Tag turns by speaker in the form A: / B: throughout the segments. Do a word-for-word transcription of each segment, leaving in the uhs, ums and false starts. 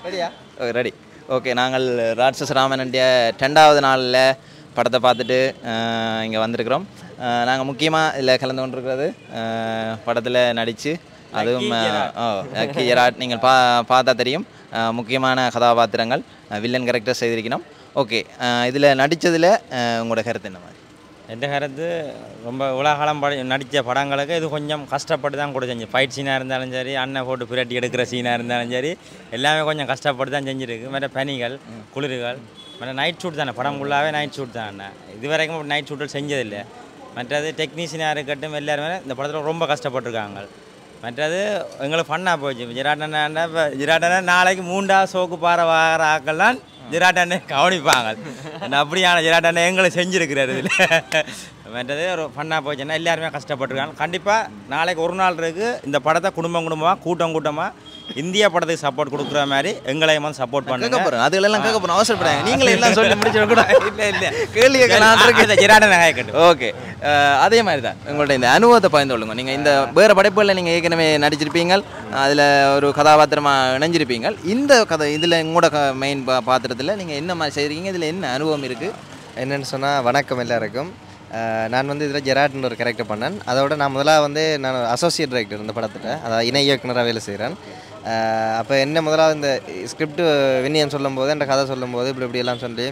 A: ரெடியா? Okay ready. Okay, நாங்கள் ராட்சச ராமனுடைய ரெண்டாவது நாளில் படத்தை பார்த்துட்டு இங்கே வந்திருக்கிறோம். நாங்கள் முக்கியமாக இதில் கலந்து கொண்டிருக்கிறது படத்தில் நடித்து அதுவும் ஜெராட் நீங்கள் பா பார்த்தா தெரியும். முக்கியமான கதாபாத்திரங்கள் வில்லன் கேரக்டர் செய்திருக்கணும். ஓகே, இதில் நடித்ததில் உங்களோட கருத்து என்ன மாதிரி?
B: எந்த கருத்து ரொம்ப உலகாலம் பட நடித்த படங்களுக்கு இது கொஞ்சம் கஷ்டப்பட்டு தான் கூட செஞ்சு ஃபைட் சீனாக இருந்தாலும் சரி, அண்ணன் போட்டு பிரட்டி எடுக்கிற சீனாக இருந்தாலும் சரி, எல்லாமே கொஞ்சம் கஷ்டப்பட்டு தான் செஞ்சுருக்கு. மற்ற பனிகள் குளிர்கள் மற்ற நைட் ஷூட் தானே, படம் ஃபுல்லாகவே நைட் ஷூட் தான். அண்ணன் இது வரைக்கும் நைட் ஷூட்டில் செஞ்சதில்லை. மற்றது டெக்னீஷியனாக இருக்கட்டும் எல்லாருமே இந்த படத்தில் ரொம்ப கஷ்டப்பட்டுருக்காங்க. மற்றது எங்களுக்கு ஃபன்னாக போச்சு. ஜெராட்டண்ணா இப்போ ஜெராட்டண்ணா நாளைக்கு மூண்டாவது சோக்கு பாறை வாங்குற ஆக்கள்லாம் ஜெராட்டண்ணே கவனிப்பாங்க. அப்படியான ஜெராட்டண்ணே எங்களை செஞ்சுருக்கிறார். இதில் மற்றது ஒரு ஃபன்னாக போச்சுன்னா எல்லாருமே கஷ்டப்பட்டுருக்காங்க. கண்டிப்பாக நாளைக்கு ஒரு நாள் இருக்குது இந்த படத்தை குடும்பம் குடும்பமாக கூட்டம் கூட்டமாக இந்திய படத்துக்கு சப்போர்ட் கொடுக்குற மாதிரி எங்களையும் வந்து சப்போர்ட் பண்ணுங்க.
A: போகிறோம் அதுகளெல்லாம் கேட்க போகிறோம், அவசரப்படாங்க. நீங்களே எல்லாம் சொல்லி முடிச்சிட கூட இல்லை இல்லை
B: கேள்வி ஜெராட்டண்ணே கேட்கட்டும்.
A: ஓகே, அதே மாதிரி தான் உங்கள்ட்ட இந்த அனுபவத்தை பகிர்ந்து கொள்ளுங்க. நீங்கள் இந்த வேறு படைப்புகளில் நீங்கள் ஏற்கனவே நடிச்சிருப்பீங்க, அதில் ஒரு கதாபாத்திரமாக இணைஞ்சிருப்பீங்க. இந்த கதை இதில் உங்களோட க மெயின் பா பாத்திரத்தில் நீங்கள் என்ன மாதிரி செய்கிறீங்க, இதில் என்ன அனுபவம் இருக்குது
C: என்னென்னு சொன்னால், வணக்கம் எல்லாருக்கும். நான் வந்து இதில் ஜெராட்னு ஒரு கேரக்டர் பண்ணேன். அதோட நான் முதலாக வந்து நான் அசோசியேட் டைரக்டர் இந்த படத்தில், அதாவது இணை இயக்குனராக வேலை செய்கிறேன். அப்போ என்ன முதலாவது இந்த ஸ்கிரிப்ட் வின்னியன் சொல்லும்போது, என்ற கதை சொல்லும்போது இப்படி இப்படியெல்லாம் சொல்லி,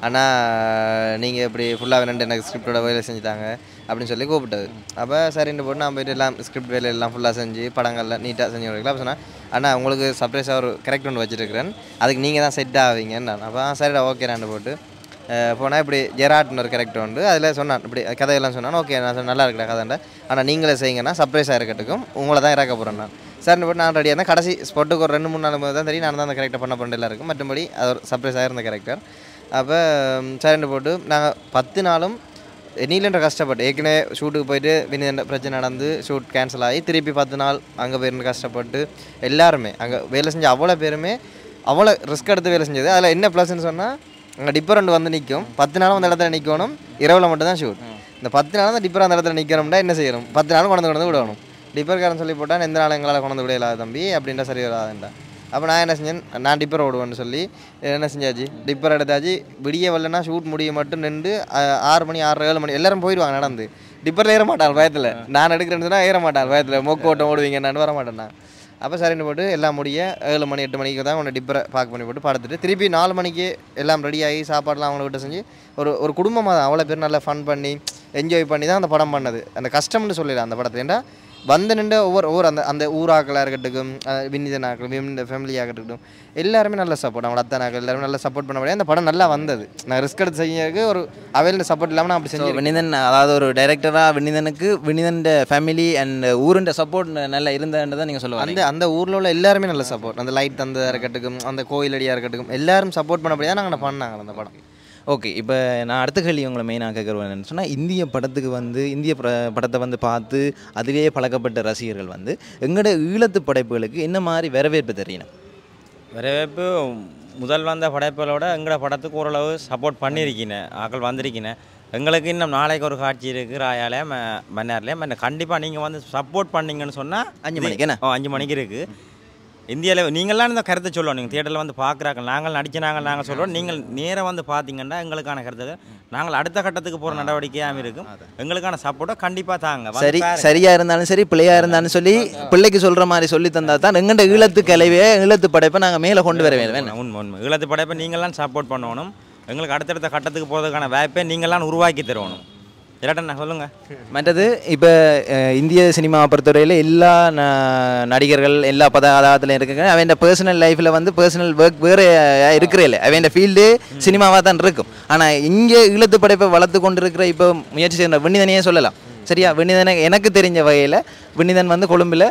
C: ஆனால் நீங்கள் இப்படி ஃபுல்லாக ரெண்டு எனக்கு ஸ்கிரிப்டோட வேலை செஞ்சுட்டாங்க அப்படின்னு சொல்லி கூப்பிட்டது. அப்போ சரின்னு போட்டு நான் போய்ட்டு எல்லாம் ஸ்கிரிப்ட் வேலையெல்லாம் ஃபுல்லாக செஞ்சு படங்கள்லாம் நீட்டாக செஞ்சு கொடுக்கலாம். அப்போ சொன்னால் ஆனால் உங்களுக்கு சர்ப்ரைஸாக ஒரு கரெக்ட் ஒன்று வச்சுருக்கிறேன், அதுக்கு நீங்கள் தான் செட் ஆவீங்கன்னு நான். அப்போ சரிடா ஓகே நான் போட்டு போனால் இப்படி ஜெராட்னு ஒரு கேரக்டர் உண்டு. அதில் சொன்னான் இப்படி கதையெல்லாம் சொன்னான். ஓகே நான் சொன்ன நல்லா இருக்கிற கதைண்டா, ஆனால் நீங்களே செய்யுங்கன்னா சர்ப்ரைஸாக இருக்கட்டுக்கும், உங்களை தான் இறக்க போகிறேன் நான். சரின்னு போட்டு நான் ரெடியாக இருந்தேன். கடைசி ஸ்பாட்டுக்கு ஒரு ரெண்டு மூணு நாலு தான் தெரியும் நான் தான் அந்த கேரக்டர் பண்ண பண்ணலாம் இருக்கும். மற்றபடி அது ஒரு சர்ப்ரைஸாக இருந்த கேரக்டர். அப்போ சரின்னு போட்டு நாங்கள் பத்து நாளும் நீலன்ற கஷ்டப்பட்டு ஏற்கனவே ஷூட்டுக்கு போயிட்டு வினிதண்ட பிரச்சனை நடந்து ஷூட் கேன்சல் ஆகி திருப்பி பத்து நாள் அங்கே போயிருந்து கஷ்டப்பட்டு எல்லாருமே அங்கே வேலை செஞ்ச அவ்வளோ பேருமே அவ்வளோ ரிஸ்க் எடுத்து வேலை செஞ்சது. அதில் என்ன ப்ளஸ்ன்னு சொன்னால், அங்கே டிப்பரண்ட் வந்து நிற்கும். பத்து நாளும் அந்த இடத்துல நிற்கணும், இரவில் மட்டும் தான் ஷூட். இந்த பத்து நாளும் அந்த டிப்பர் அந்த இடத்துல நிற்கணும்னா என்ன செய்யணும், பத்து நாளும் கொண்டு கொண்டு விடணும். டிப்பர்காரன் சொல்லி போட்டால் எந்த நாள் எங்களால் கொண்டு விடையில்லாத தம்பி அப்படின்ற சரி வராதுண்டா. அப்போ நான் என்ன செஞ்சேன், நான் டிப்பர் ஓடுவேன்னு சொல்லி என்ன செஞ்சாச்சு, டிப்பர் எடுத்தாச்சு. விடிய வரலன்னா ஷூட் முடிய மட்டும் நின்று ஆறு மணி ஆறு ஏழு மணி எல்லோரும் போயிடுவாங்க நடந்து. டிப்பரில் ஏற மாட்டாள் பயத்தில், நான் எடுக்கிறேன்னு சொன்னால் ஏற மாட்டாள் பயத்தில், மொக்கு ஓட்டம் ஓடுவீங்க நான் வர மாட்டேன் நான். அப்போ சரின்னு போட்டு எல்லாம் முடிய ஏழு மணி எட்டு மணிக்கு தான் உன்னை டிப்பரை பார்க் பண்ணி போட்டு படுத்துட்டு திருப்பி நாலு மணிக்கு எல்லாம் ரெடியாகி சாப்பாடெலாம் அவங்கள விட்டு செஞ்சு ஒரு ஒரு குடும்பமாக தான் அவ்வளோ பேர் நல்லா ஃபன் பண்ணி என்ஜாய் பண்ணி தான் அந்த படம் பண்ணது. அந்த கஷ்டம்னு சொல்லிடலாம் அந்த படத்தில். ஏன்னா வந்து நின்று ஒவ்வொரு ஒவ்வொரு அந்த அந்த ஊராக்களாக இருக்கட்டும், வினிதனாக்கள் வின் ஃபேமிலி ஆகட்டும், எல்லாருமே நல்ல சப்போர்ட். அவங்களோட அத்தனாக்கள் எல்லாருமே நல்லா சப்போர்ட் பண்ண முடியாது. அந்த படம் நல்லா வந்தது. நான் ரிஸ்க் எடுத்து செய்யறதுக்கு ஒரு அவையில் சப்போர்ட் இல்லாமல் நான் அப்படி செஞ்சு
A: வினிதன், அதாவது ஒரு டைரக்டராக வினிதனுக்கு வினிதன் ஃபேமிலி அண்ட் ஊருண்ட சப்போர்ட் நல்லா இருந்ததுன்றதை நீங்கள் சொல்லுவாங்க.
C: அந்த அந்த ஊரில் உள்ள எல்லாருமே நல்ல சப்போர்ட். அந்த லைட் தந்ததாக இருக்கட்டும், அந்த கோயிலடியாக இருக்கட்டும், எல்லாரும் சப்போர்ட் பண்ண முடியாது நாங்கள் பண்ணாங்க அந்த படம்.
A: ஓகே, இப்போ நான் அடுத்த கேள்வி உங்களை மெயினாக கேட்குறேன்னு சொன்னால், இந்திய படத்துக்கு வந்து இந்திய படத்தை வந்து பார்த்து அதுவே பழக்கப்பட்ட ரசிகர்கள் வந்து எங்களோட ஈழத்து படைப்புகளுக்கு என்ன மாதிரி வரவேற்பு தெரியணும்?
B: வரவேற்பு முதல் வந்த படைப்புகளோட எங்களோட படத்துக்கு ஓரளவு சப்போர்ட் பண்ணியிருக்கீங்க, ஆக்கள் வந்திருக்கீங்க. எங்களுக்கு இன்னும் நாளைக்கு ஒரு காட்சி இருக்குது ராயாலே மன்னார்லேயே. கண்டிப்பாக நீங்கள் வந்து சப்போர்ட் பண்ணிங்கன்னு சொன்னால்
A: அஞ்சு மணிக்கு என்ன
B: அஞ்சு மணிக்கு இருக்குது இந்தியாவில். நீங்கள்லாம் இந்த கருத்தை சொல்லுவோம், நீங்கள் தியேட்டரில் வந்து பார்க்குறாங்க, நாங்கள் நடிச்ச நாங்கள் நாங்கள் சொல்கிறோம். நீங்கள் நேராக வந்து பார்த்தீங்கன்னா எங்களுக்கான கருத்தை நாங்கள் அடுத்த கட்டத்துக்கு போகிற நடவடிக்கையாக இருக்கும். எங்களுக்கான சப்போர்ட்டை கண்டிப்பாக தாங்க.
A: சரி, சரியாக இருந்தாலும் சரி பிள்ளையாக இருந்தாலும் சொல்லி பிள்ளைக்கு சொல்கிற மாதிரி சொல்லி தந்தா தான் எங்கள்கிட்ட ஈழத்து கலைவே ஈழத்து படைப்பை நாங்கள் மேலே கொண்டு வர வேண்டும்.
B: உண்மை உண்மை ஈழத்து படைப்பை நீங்கள்லாம் சப்போர்ட் பண்ணணும். எங்களுக்கு அடுத்தடுத்த கட்டத்துக்கு போகிறதுக்கான வாய்ப்பை நீங்கள்லாம் உருவாக்கி தருவணும். ஜெராட்டண்ணா சொல்லுங்கள்.
A: மற்றது இப்போ இந்திய சினிமா பொறுத்தவரையில் எல்லா நடிகர்கள் எல்லா பதார்த்தத்திலையும் இருக்குங்க. அவன் பர்சனல் லைஃப்பில் வந்து பர்சனல் ஒர்க் வேறு இருக்கிறதில்ல, அவன் ஃபீல்டு சினிமாவாக தான் இருக்கும். ஆனால் இங்கே ஈழத்து படைப்பை வளர்த்து கொண்டு இருக்கிற இப்போ முயற்சி செய்கிற வினிதனையே சொல்லலாம். சரியா, வினிதனை எனக்கு தெரிஞ்ச வகையில் வினிதன் வந்து கொழும்பில்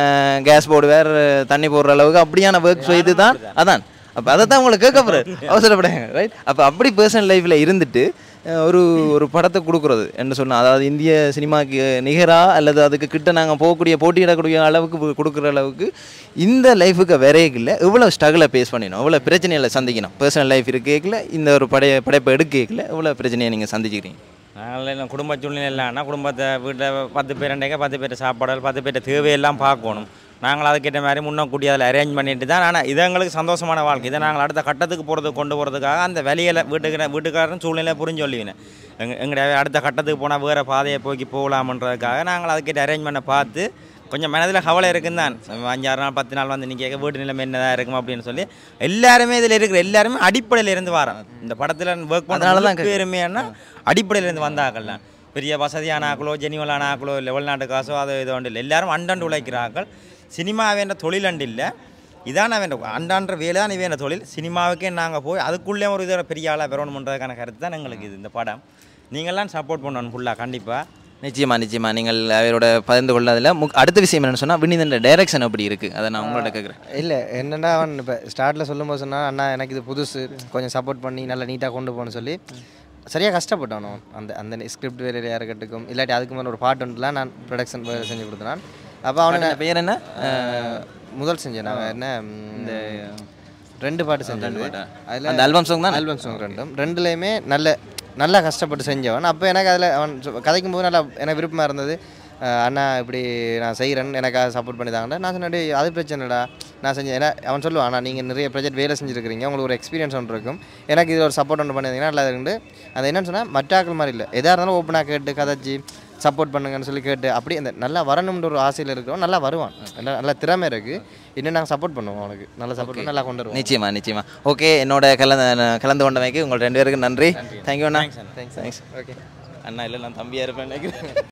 A: கேஸ் போடுவார், தண்ணி போடுற அளவுக்கு அப்படியான ஒர்க் செய்து தான் அதான். அப்போ அதை தான் உங்களுக்கு கேட்க போகிறார், அவசரப்படாங்க ரைட். அப்போ அப்படி பர்சனல் லைஃப்பில் இருந்துட்டு ஒரு ஒரு படத்தை கொடுக்குறது என்ன சொன்னால், அதாவது இந்திய சினிமாவுக்கு நிகராக அல்லது அதுக்கு கிட்ட நாங்கள் போகக்கூடிய போட்டியிடக்கூடிய அளவுக்கு கொடுக்குற அளவுக்கு இந்த லைஃபுக்கு வரையில எவ்வளோ ஸ்ட்ரகிளை ஃபேஸ் பண்ணிடணும், எவ்வளோ பிரச்சனைகளை சந்திக்கணும். பர்சனல் லைஃப் இருக்கேக்கில் இந்த ஒரு படைய படைப்பை எடுக்கல எவ்வளோ பிரச்சனையை நீங்கள் சந்திச்சுக்கிறீங்க?
B: நாங்கள் எல்லாம் குடும்ப சூழ்நிலை இல்லைன்னா குடும்பத்தை வீட்டில் பத்து பேர் ரெண்டேக்க பத்து பேர் சாப்பாடுகள் பத்து பேர் தேவையெல்லாம் பார்க்கணும். நாங்கள் அதுக்கேற்ற மாதிரி முன்னக்கூட்டி அதில் அரேஞ்ச் பண்ணிட்டு தான். ஆனால் இது எங்களுக்கு சந்தோஷமான வாழ்க்கை. இதை நாங்கள் அடுத்த கட்டத்துக்கு போகிறதுக்கு கொண்டு போகிறதுக்காக அந்த வெளியில் வீட்டுக்கு வீட்டுக்காரன் சூழ்நிலை புரிஞ்சு சொல்லுவேன். எங்க எங்களுடைய அடுத்த கட்டத்துக்கு போனால் வேறு பாதையை போக்கி போகலாமன்றதுக்காக நாங்கள் அதுக்கிட்ட அரேஞ்ச்மெண்ட்டை பார்த்து கொஞ்சம் மனதில் கவலை இருக்குன்னு தான். அஞ்சாறு நாள் பத்து நாள் வந்து நிற்க வீட்டு நிலைமை என்னதான் இருக்கும் அப்படின்னு சொல்லி எல்லாருமே இதில் இருக்கிற எல்லாருமே அடிப்படையிலேருந்து வரோம். இந்த படத்தில் ஒர்க் பண்ணுறதுனால தான் பேருமே என்ன அடிப்படையிலேருந்து வந்தாக்கள்லாம் பெரிய வசதியான ஆக்களோ ஜெனிவலான ஆக்களோ இல்லை வெளிநாட்டு காசோ அது இது ஒன்று இல்லை. எல்லாரும் அண்டண்டு உழைக்கிறார்கள். சினிமா வேண்ட தொழில் அண்டு இல்லை, இதான் வேண்ட அண்டான்ற வேலை தான் வேண்ட தொழில். சினிமாவுக்கே நாங்கள் போய் அதுக்குள்ளே ஒரு இதை பெரிய ஆளாக பெறணுன்றதுக்கான கருத்து தான் எங்களுக்கு இது. இந்த படம் நீங்கள்லாம் சப்போர்ட் பண்ணணும் ஃபுல்லாக கண்டிப்பாக.
A: நிச்சயமா நிச்சயமா நீங்கள் அவரோட பகிர்ந்து கொள்ளதில் முக் அடுத்த விஷயம் என்னென்னு சொன்னால் வினிதன் டைரக்ஷன் எப்படி இருக்குது அதை நான் உங்கள்கிட்ட கேட்குறேன்.
C: இல்லை என்னென்னா அவன் இப்போ ஸ்டார்ட்டில் சொல்லும்போது சொன்னால் அண்ணா எனக்கு இது புதுசு கொஞ்சம் சப்போர்ட் பண்ணி நல்லா நீட்டாக கொண்டு போகணும்னு சொல்லி சரியாக கஷ்டப்பட்டானோ. அந்த அந்த ஸ்கிரிப்ட் வேலையாக இருக்கட்டும் இல்லாட்டி அதுக்கு மேலே ஒரு பாட்டு ஒன்றுலாம் நான் ப்ரொடக்ஷன் செஞ்சு கொடுத்தேன். அப்போ அவனுக்கு பேர் என்ன முதல் செஞ்சேன் நாங்கள் என்ன இந்த ரெண்டு பாட்டு செஞ்சேன். அதில் அந்த ஆல்பம் சாங் தான் ஆல்பம் சாங் ரெண்டும் ரெண்டுலேயுமே நல்ல நல்லா கஷ்டப்பட்டு செஞ்சவன். அப்போ எனக்கு அதில் அவன் கதைக்கும் போது நல்லா எனக்கு விருப்பமாக இருந்தது. அண்ணா இப்படி நான் செய்கிறேன் எனக்காக சப்போர்ட் பண்ணி தாங்கடா. நான் சொன்னே அது பிரச்சனைடா நான் செஞ்சேன். ஏன்னா அவன் சொல்லுவான் ஆனால் நீங்கள் நிறைய ப்ராஜெக்ட் வேலை செஞ்சுருக்கிறீங்க உங்களுக்கு ஒரு எக்ஸ்பீரியன்ஸ் ஒன்று இருக்கும் எனக்கு இது ஒரு சப்போர்ட் ஒன்று பண்ணியிருந்தீங்கன்னா நல்லா இருந்து. அது என்னென்னு சொன்னால் மற்றாக்கள் மாதிரி இல்லை எதாக இருந்தாலும் ஓப்பனாக கேட்டு கதைச்சி சப்போர்ட் பண்ணுங்கன்னு சொல்லி கேட்டு அப்படி அந்த நல்லா வரணும்ன்ற ஒரு ஆசையில் இருக்கிறோம். நல்லா வருவான், நல்லா நல்லா திறமை இருக்குது. இன்னும் நாங்கள் சப்போர்ட் பண்ணுவோம் அவனுக்கு நல்லா சப்போர்ட் பண்ணி நல்லா கொண்டு வருவோம்.
A: நிச்சயமா நிச்சயமா. ஓகே என்னோட கலந்து கலந்து கொண்டமைக்கு உங்கள் ரெண்டு பேருக்கு நன்றி. தேங்க்யூ அண்ணா. Thanks thanks. ஓகே அண்ணா இல்லை நான் தம்பியாக இருப்பேன் நினைக்கிறேன்.